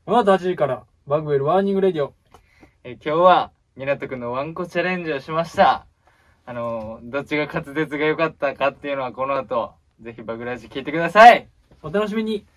この後8時から、バグウェルワーニングレディオ。 今日は、港くんのワンコチャレンジをしました。どっちが滑舌が良かったかっていうのはこの後、ぜひバグラジ聞いてください。 お楽しみに。